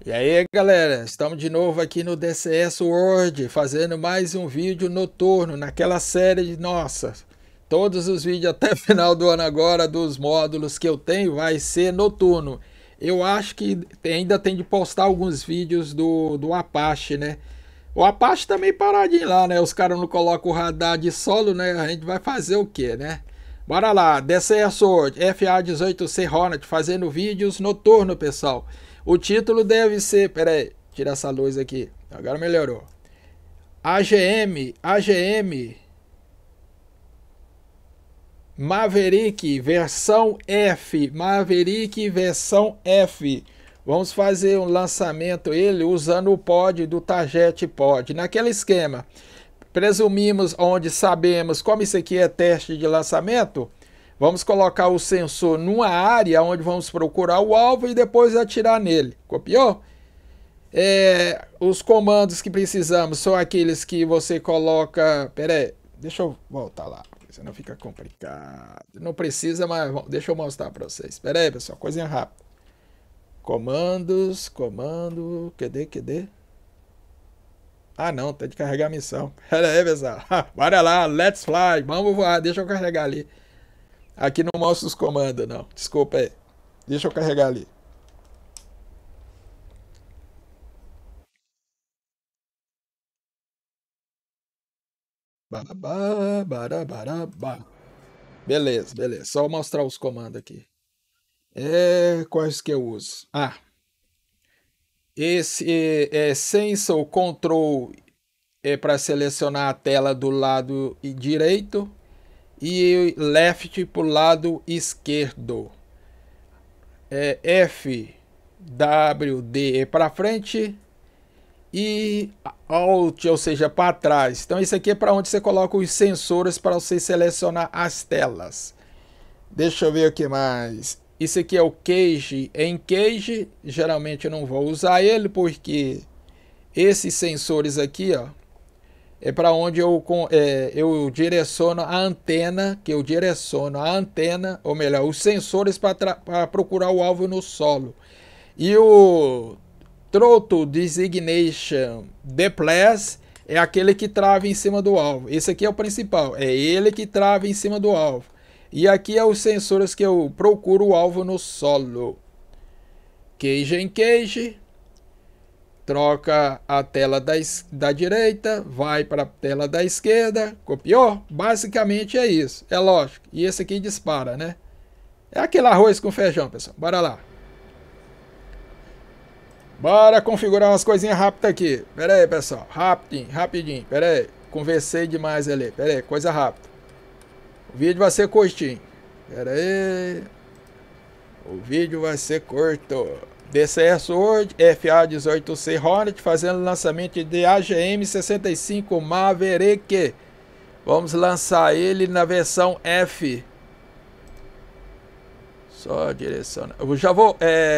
E aí, galera, estamos de novo aqui no DCS World, fazendo mais um vídeo noturno, naquela série de, nossa, todos os vídeos até final do ano agora, dos módulos que eu tenho, vai ser noturno. Eu acho que ainda tem de postar alguns vídeos do Apache, né? O Apache tá meio paradinho lá, né? Os caras não colocam o radar de solo, né? A gente vai fazer o quê, né? Bora lá, DCS World, FA-18C Hornet, fazendo vídeos noturno, pessoal. O título deve ser, peraí, tira essa luz aqui, agora melhorou. AGM Maverick versão F, Maverick versão F. Vamos fazer um lançamento ele usando o pod do Target Pod, naquele esquema. Presumimos, onde sabemos como isso aqui é teste de lançamento, vamos colocar o sensor numa área onde vamos procurar o alvo e depois atirar nele. Copiou? Os comandos que precisamos são aqueles que você coloca... Pera aí, deixa eu voltar lá, senão fica complicado. Não precisa, mas deixa eu mostrar para vocês. Pera aí, pessoal, coisinha rápida. Comandos, cadê? Ah, não, tem de carregar a missão. Pera aí, pessoal. Bora lá, let's fly. Vamos voar, deixa eu carregar ali. Aqui não mostra os comandos, não. Desculpa aí. Deixa eu carregar ali. Beleza, beleza. Só mostrar os comandos aqui. Quais que eu uso? Esse é Sensor Control para selecionar a tela do lado direito e Left para o lado esquerdo. F, W, D para frente e Alt, ou seja, para trás. Então isso aqui é para onde você coloca os sensores para você selecionar as telas. Deixa eu ver o que mais. Isso aqui é o Cage. Em Cage, geralmente eu não vou usar ele porque esses sensores aqui, ó, é para onde eu direciono a antena, ou melhor, os sensores para procurar o alvo no solo. E o Throttle Designation Deplace é aquele que trava em cima do alvo. Esse aqui é o principal, é ele que trava em cima do alvo. E aqui é os sensores que eu procuro o alvo no solo. Cage em Cage. Troca a tela da direita, vai para a tela da esquerda, copiou? Basicamente é isso, é lógico. E esse aqui dispara, né? É aquele arroz com feijão, pessoal. Bora lá. Bora configurar umas coisinhas rápidas aqui. Pera aí, pessoal. Rapidinho. Pera aí. Conversei demais ali. Pera aí, coisa rápida. O vídeo vai ser curtinho. Pera aí. O vídeo vai ser curto. DCS World FA-18C Hornet fazendo lançamento de AGM-65 Maverick. Vamos lançar ele na versão F. Só direciona. Eu já vou...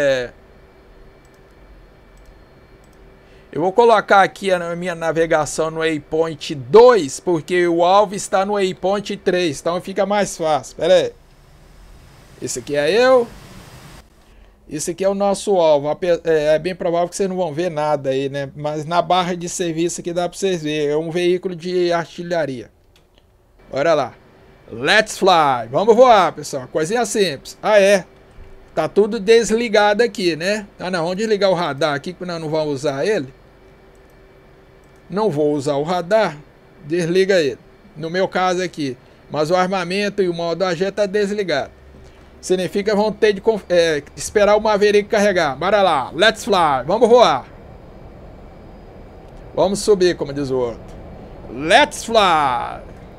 Eu vou colocar aqui a minha navegação no Waypoint 2, porque o alvo está no Waypoint 3, então fica mais fácil. Pera aí. Esse aqui é eu. Esse aqui é o nosso alvo. É bem provável que vocês não vão ver nada aí, né? Mas na barra de serviço aqui dá para vocês verem. É um veículo de artilharia. Bora lá. Let's fly. Vamos voar, pessoal. Coisinha simples. Tá tudo desligado aqui, né? Não, vamos desligar o radar aqui, que nós não vamos usar ele. Não vou usar o radar. Desliga ele. No meu caso aqui. Mas o armamento e o modo AG tá desligado. Significa que vão ter de esperar o Maverick carregar. Bora lá, let's fly, vamos voar. Vamos subir, como diz o outro. Let's fly.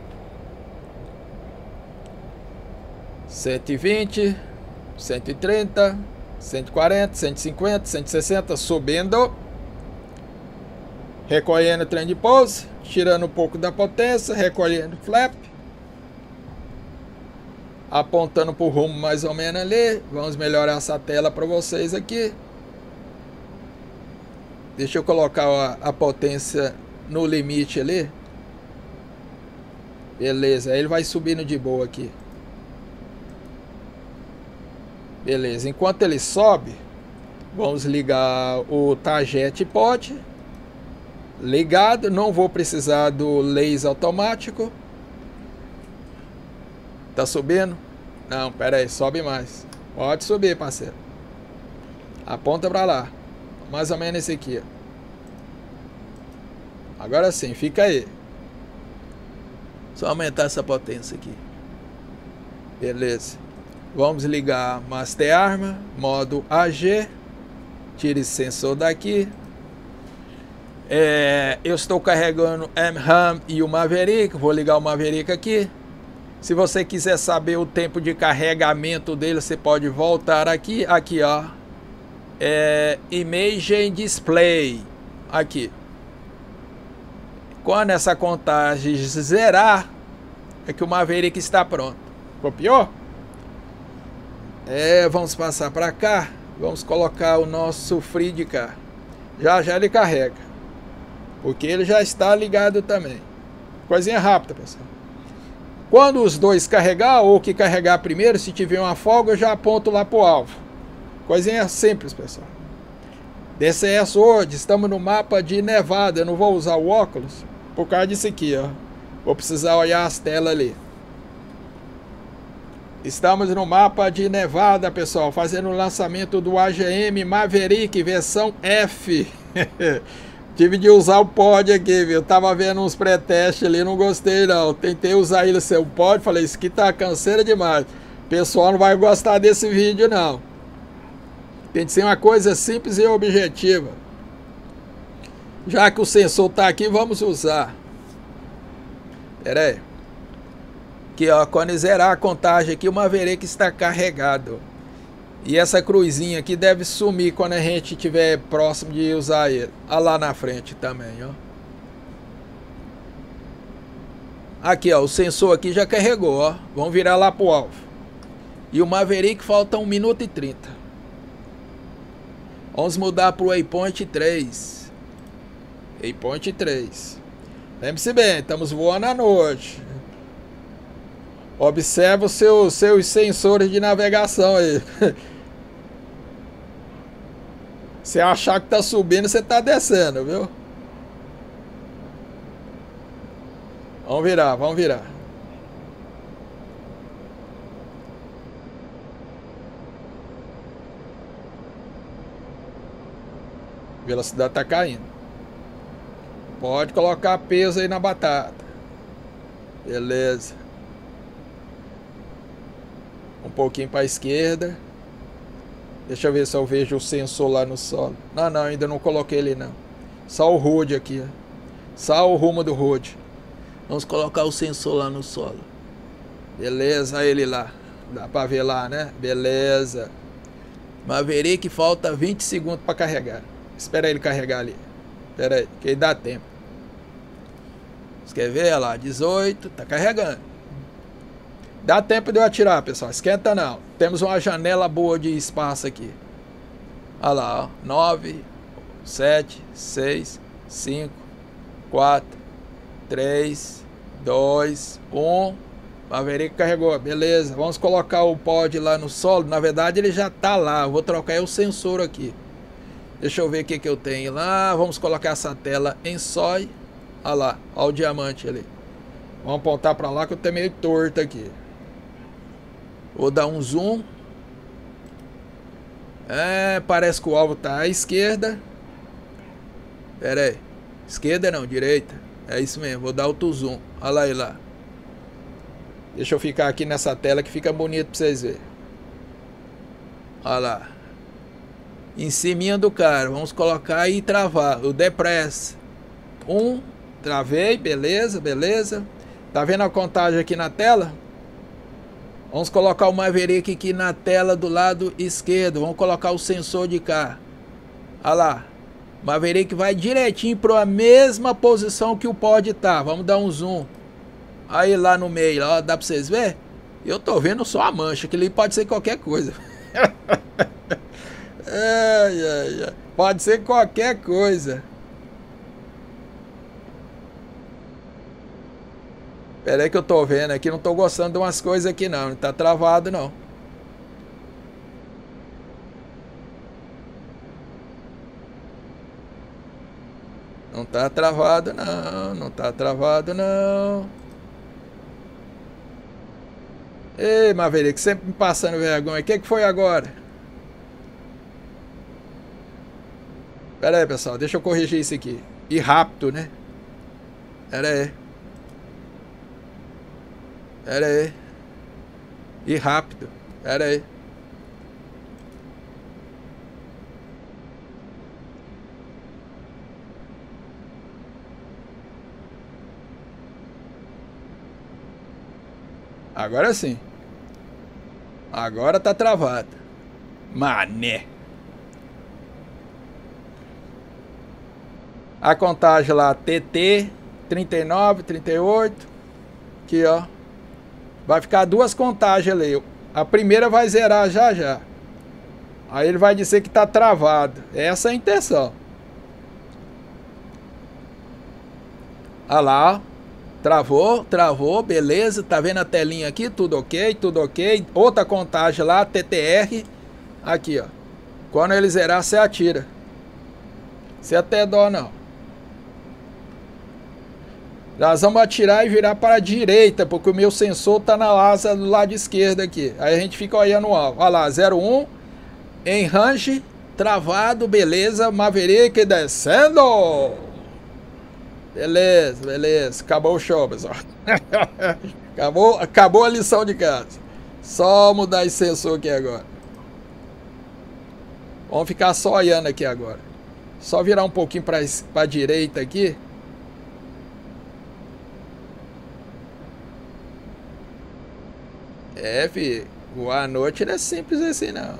120, 130, 140, 150, 160, subindo. Recolhendo o trem de pouso, tirando um pouco da potência, recolhendo o flap. Apontando para o rumo mais ou menos ali. Vamos melhorar essa tela para vocês aqui. Deixa eu colocar a potência no limite ali. Beleza, aí ele vai subindo de boa aqui. Beleza, enquanto ele sobe, Vamos ligar o Target Pod. Ligado, não vou precisar do laser automático. Tá subindo? Não, pera aí, sobe mais. Pode subir, parceiro. Aponta pra lá. Mais ou menos esse aqui, ó. Agora sim, fica aí. Só aumentar essa potência aqui. Beleza. Vamos ligar Master Arma, modo AG. Tire esse sensor daqui. Eu estou carregando M-RAM e o Maverick. Vou ligar o Maverick aqui. Se você quiser saber o tempo de carregamento dele, você pode voltar aqui. Aqui, ó. Imaging Display. Aqui. Quando essa contagem zerar, é que o Maverick está pronto. Copiou? Vamos passar para cá. Vamos colocar o nosso free de cá. Já já ele carrega. Porque ele já está ligado também. Coisinha rápida, pessoal. Quando os dois carregar, ou que carregar primeiro, se tiver uma folga, eu já aponto lá pro alvo. Coisinha simples, pessoal. DCS hoje, estamos no mapa de Nevada. Eu não vou usar o óculos por causa disso aqui, ó. Vou precisar olhar as telas ali. Estamos no mapa de Nevada, pessoal, fazendo o lançamento do AGM Maverick versão F. Tive de usar o pod aqui, viu? Tava vendo uns pré-testes ali, não gostei não. Tentei usar ele seu pod, falei, isso aqui tá canseira demais. O pessoal não vai gostar desse vídeo não. Tem que ser uma coisa simples e objetiva. Já que o sensor tá aqui, vamos usar. Pera aí. Aqui, ó, quando zerar a contagem aqui, o Maverick está carregado. E essa cruzinha aqui deve sumir quando a gente estiver próximo de usar ele. Olha lá na frente também, ó. Aqui, ó, o sensor aqui já carregou, ó. Vamos virar lá pro alvo. E o Maverick falta 1 minuto e 30. Vamos mudar pro Waypoint 3. Waypoint 3. Lembre-se bem, estamos voando à noite. Observa os seus sensores de navegação aí. Se achar que tá subindo, você tá descendo, viu? Vamos virar, vamos virar. A velocidade tá caindo. Pode colocar peso aí na batata. Beleza. Um pouquinho para a esquerda. Deixa eu ver se eu vejo o sensor lá no solo. Não, ainda não coloquei ele não. Só o HUD aqui, ó. Só o rumo do HUD. Vamos colocar o sensor lá no solo. Beleza, ele lá. Dá para ver lá, né? Beleza. Maverick, falta 20 segundos para carregar. Espera ele carregar ali. Espera aí, que dá tempo. Você quer ver? Olha lá, 18, tá carregando. Dá tempo de eu atirar, pessoal. Esquenta não. Temos uma janela boa de espaço aqui. Olha lá, ó. 9, 7, 6, 5, 4, 3, 2, 1. Maverick carregou. Beleza. Vamos colocar o pod lá no solo. Na verdade, ele já tá lá. Eu vou trocar o sensor aqui. Deixa eu ver o que eu tenho lá. Vamos colocar essa tela em SOI. Olha lá. Olha o diamante ali. Vamos apontar para lá que eu tô meio torto aqui. Vou dar um zoom. Parece que o alvo tá à esquerda. Pera aí. Esquerda não, direita. É isso mesmo, vou dar outro zoom. Olha lá ele lá. Deixa eu ficar aqui nessa tela que fica bonito pra vocês verem. Olha lá. Em cima do cara. Vamos colocar e travar. O depress. Travei, beleza, beleza. Tá vendo a contagem aqui na tela? Vamos colocar o Maverick aqui na tela do lado esquerdo. Vamos colocar o sensor de cá. Olha lá. O Maverick vai direitinho para a mesma posição que o pod tá. Vamos dar um zoom. Aí lá no meio, ó, dá para vocês verem? Eu tô vendo só a mancha, que ali pode ser qualquer coisa. Pode ser qualquer coisa. Pera aí que eu tô vendo aqui, não tô gostando de umas coisas aqui não tá travado não. Não tá travado não, não tá travado não. Ei, Maverick, sempre me passando vergonha. O que foi agora? Pera aí, pessoal, deixa eu corrigir isso aqui. E rápido, né? Pera aí. Pera aí. E rápido. Pera aí. Agora sim. Agora tá travado. Mané. A contagem lá, TT 39, 38. Aqui, ó. Vai ficar duas contagens ali. A primeira vai zerar já já. Aí ele vai dizer que tá travado. Essa é a intenção. Olha lá, ó. Travou, travou, beleza. Tá vendo a telinha aqui? Tudo ok, tudo ok. Outra contagem lá, TTR. Aqui, ó. Quando ele zerar, você atira. Você até dó, não. Nós vamos atirar e virar para a direita, porque o meu sensor tá na asa do lado esquerdo aqui. Aí a gente fica olhando o alvo. Olha lá, 01. Em range, travado, beleza. Maverick descendo. Beleza, beleza. Acabou o show, pessoal. acabou a lição de casa. Só mudar esse sensor aqui agora. Vamos ficar só olhando aqui agora. Só virar um pouquinho para a direita aqui. É, filho. Boa noite não é simples assim, não.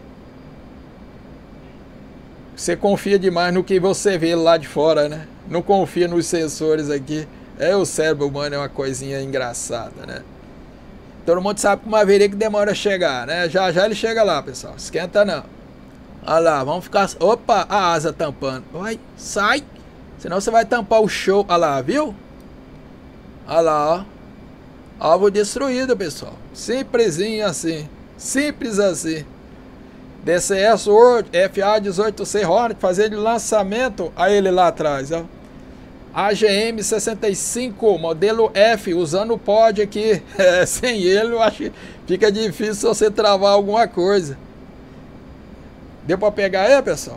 Você confia demais no que você vê lá de fora, né? Não confia nos sensores aqui. É, o cérebro humano é uma coisinha engraçada, né? Todo mundo sabe que o Maverick demora a chegar, né? Já já ele chega lá, pessoal. Esquenta não. Olha lá, vamos ficar... Opa, a asa tampando. Vai, sai. Senão você vai tampar o show. Olha lá, viu? Olha lá, ó. Alvo destruído, pessoal. Simplesinho assim. Simples assim. DCS World FA-18C Hornet fazendo lançamento a ele lá atrás, ó. AGM 65 modelo F usando o pod aqui. Sem ele eu acho que fica difícil você travar alguma coisa. Deu para pegar aí, pessoal?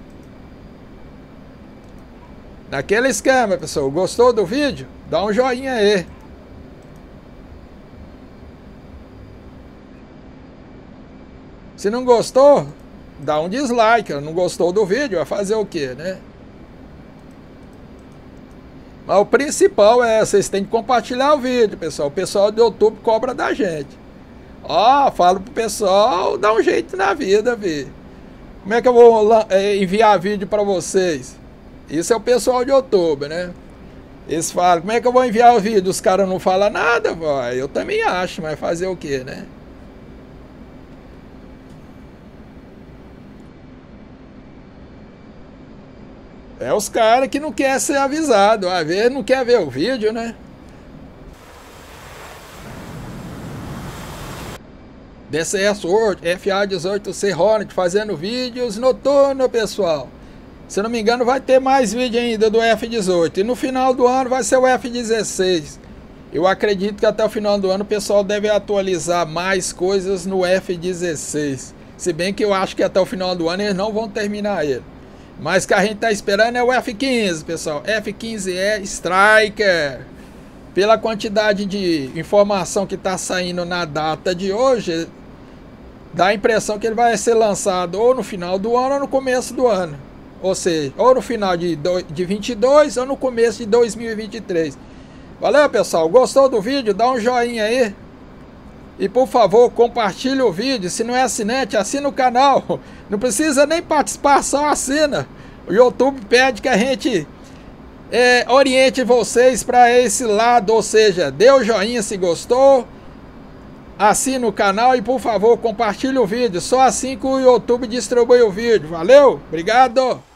Naquele esquema, pessoal. Gostou do vídeo? Dá um joinha aí. Se não gostou, dá um dislike. Não gostou do vídeo, vai fazer o quê, né? Mas o principal é, vocês têm que compartilhar o vídeo, pessoal. O pessoal do YouTube cobra da gente. Ó, falo pro pessoal, dá um jeito na vida, vi. Como é que eu vou enviar vídeo para vocês? Isso é o pessoal do YouTube, né? Eles falam, como é que eu vou enviar o vídeo? Os caras não falam nada, vai. Eu também acho, mas fazer o quê, né? É os caras que não querem ser avisados. Às vezes não quer ver o vídeo, né? DCS World FA-18C Hornet fazendo vídeos noturnos, pessoal. Se não me engano, vai ter mais vídeo ainda do F-18. E no final do ano vai ser o F-16. Eu acredito que até o final do ano o pessoal deve atualizar mais coisas no F-16. Se bem que eu acho que até o final do ano eles não vão terminar ele. Mas que a gente tá esperando é o F-15, pessoal. F-15E Striker. Pela quantidade de informação que tá saindo na data de hoje, dá a impressão que ele vai ser lançado ou no final do ano ou no começo do ano. Ou seja, ou no final de 22 ou no começo de 2023. Valeu, pessoal. Gostou do vídeo? Dá um joinha aí. E por favor, compartilhe o vídeo. Se não é assinante, assina o canal. Não precisa nem participar, só assina. O YouTube pede que a gente oriente vocês para esse lado. Ou seja, dê o joinha se gostou. Assina o canal e por favor, compartilhe o vídeo. Só assim que o YouTube distribui o vídeo. Valeu, obrigado.